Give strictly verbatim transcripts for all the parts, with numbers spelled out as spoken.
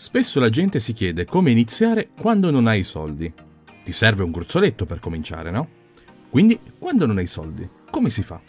Spesso la gente si chiede come iniziare quando non hai soldi. Ti serve un gruzzoletto per cominciare, no? Quindi, quando non hai soldi, come si fa?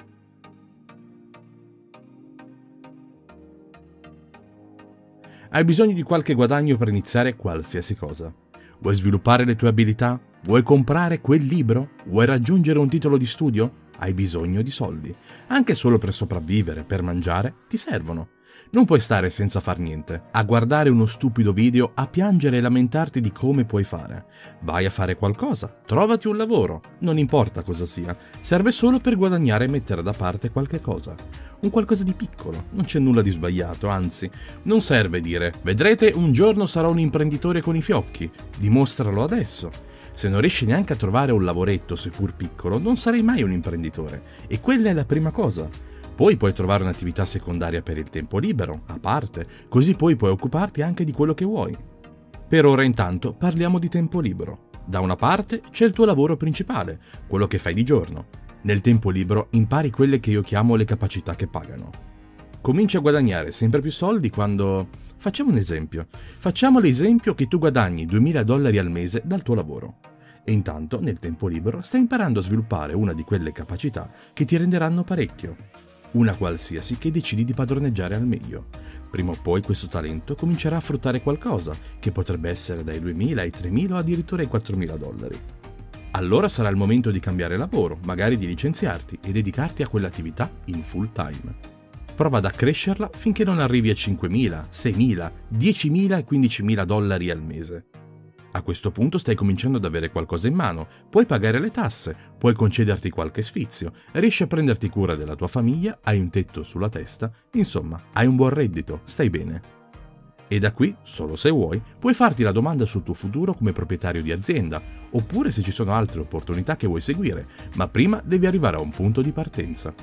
Hai bisogno di qualche guadagno per iniziare qualsiasi cosa. Vuoi sviluppare le tue abilità? Vuoi comprare quel libro? Vuoi raggiungere un titolo di studio? Hai bisogno di soldi. Anche solo per sopravvivere, per mangiare, ti servono. Non puoi stare senza far niente, a guardare uno stupido video, a piangere e lamentarti di come puoi fare. Vai a fare qualcosa, trovati un lavoro, non importa cosa sia, serve solo per guadagnare e mettere da parte qualche cosa. Un qualcosa di piccolo, non c'è nulla di sbagliato, anzi, non serve dire «Vedrete, un giorno sarò un imprenditore con i fiocchi», dimostralo adesso. Se non riesci neanche a trovare un lavoretto, seppur piccolo, non sarai mai un imprenditore, e quella è la prima cosa. Poi puoi trovare un'attività secondaria per il tempo libero, a parte, così poi puoi occuparti anche di quello che vuoi. Per ora intanto parliamo di tempo libero. Da una parte c'è il tuo lavoro principale, quello che fai di giorno. Nel tempo libero impari quelle che io chiamo le capacità che pagano. Cominci a guadagnare sempre più soldi quando... Facciamo un esempio. Facciamo l'esempio che tu guadagni duemila dollari al mese dal tuo lavoro. E intanto, nel tempo libero, stai imparando a sviluppare una di quelle capacità che ti renderanno parecchio. Una qualsiasi che decidi di padroneggiare al meglio. Prima o poi questo talento comincerà a fruttare qualcosa, che potrebbe essere dai duemila ai tremila o addirittura ai quattromila dollari. Allora sarà il momento di cambiare lavoro, magari di licenziarti e dedicarti a quell'attività in full time. Prova ad accrescerla finché non arrivi a cinquemila, seimila, diecimila e quindicimila dollari al mese. A questo punto stai cominciando ad avere qualcosa in mano, puoi pagare le tasse, puoi concederti qualche sfizio, riesci a prenderti cura della tua famiglia, hai un tetto sulla testa, insomma, hai un buon reddito, stai bene. E da qui, solo se vuoi, puoi farti la domanda sul tuo futuro come proprietario di azienda, oppure se ci sono altre opportunità che vuoi seguire, ma prima devi arrivare a un punto di partenza.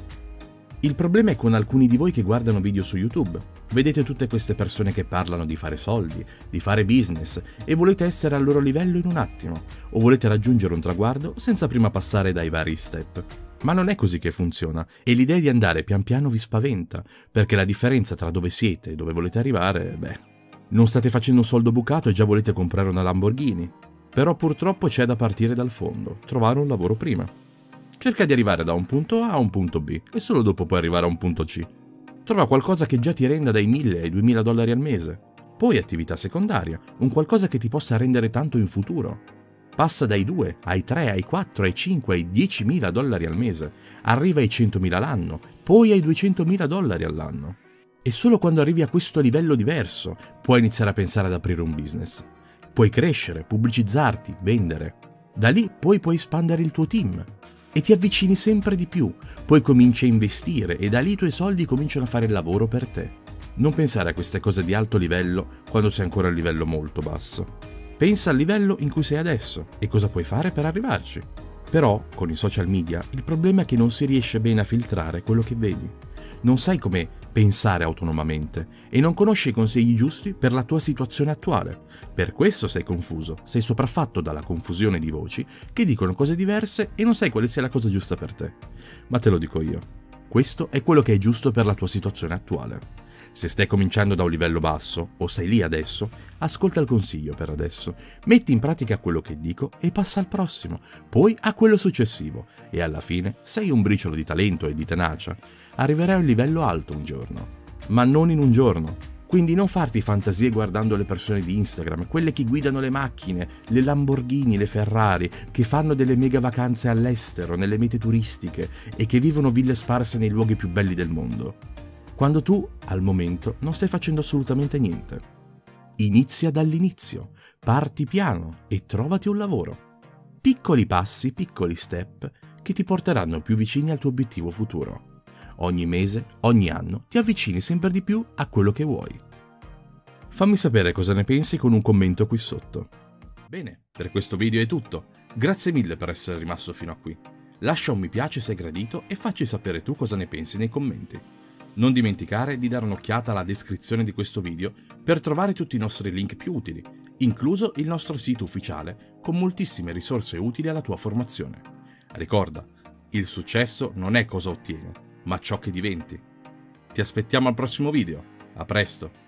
Il problema è con alcuni di voi che guardano video su YouTube. Vedete tutte queste persone che parlano di fare soldi, di fare business e volete essere al loro livello in un attimo, o volete raggiungere un traguardo senza prima passare dai vari step. Ma non è così che funziona e l'idea di andare pian piano vi spaventa, perché la differenza tra dove siete e dove volete arrivare, beh, non state facendo un soldo bucato e già volete comprare una Lamborghini. Però purtroppo c'è da partire dal fondo, trovare un lavoro prima. Cerca di arrivare da un punto A a un punto B e solo dopo puoi arrivare a un punto C. Trova qualcosa che già ti renda dai mille ai duemila dollari al mese. Poi attività secondaria, un qualcosa che ti possa rendere tanto in futuro. Passa dai due ai tre, ai quattro, ai cinque, ai diecimila dollari al mese. Arriva ai centomila l'anno, poi ai duecentomila dollari all'anno. E solo quando arrivi a questo livello diverso puoi iniziare a pensare ad aprire un business. Puoi crescere, pubblicizzarti, vendere. Da lì poi puoi espandere il tuo team. E ti avvicini sempre di più, poi cominci a investire e da lì i tuoi soldi cominciano a fare il lavoro per te. Non pensare a queste cose di alto livello quando sei ancora a livello molto basso. Pensa al livello in cui sei adesso e cosa puoi fare per arrivarci. Però, con i social media, il problema è che non si riesce bene a filtrare quello che vedi. Non sai come pensare autonomamente e non conosci i consigli giusti per la tua situazione attuale. Per questo sei confuso, sei sopraffatto dalla confusione di voci che dicono cose diverse e non sai quale sia la cosa giusta per te. Ma te lo dico io, questo è quello che è giusto per la tua situazione attuale. Se stai cominciando da un livello basso o sei lì adesso, ascolta il consiglio per adesso, metti in pratica quello che dico e passa al prossimo, poi a quello successivo e alla fine, se hai un briciolo di talento e di tenacia, arriverai a un livello alto un giorno, ma non in un giorno. Quindi non farti fantasie guardando le persone di Instagram, quelle che guidano le macchine, le Lamborghini, le Ferrari, che fanno delle mega vacanze all'estero, nelle mete turistiche e che vivono ville sparse nei luoghi più belli del mondo. Quando tu, al momento, non stai facendo assolutamente niente. Inizia dall'inizio, parti piano e trovati un lavoro. Piccoli passi, piccoli step che ti porteranno più vicini al tuo obiettivo futuro. Ogni mese, ogni anno, ti avvicini sempre di più a quello che vuoi. Fammi sapere cosa ne pensi con un commento qui sotto. Bene, per questo video è tutto. Grazie mille per essere rimasto fino a qui. Lascia un mi piace se hai gradito e facci sapere tu cosa ne pensi nei commenti. Non dimenticare di dare un'occhiata alla descrizione di questo video per trovare tutti i nostri link più utili, incluso il nostro sito ufficiale con moltissime risorse utili alla tua formazione. Ricorda, il successo non è cosa ottieni, ma ciò che diventi. Ti aspettiamo al prossimo video. A presto!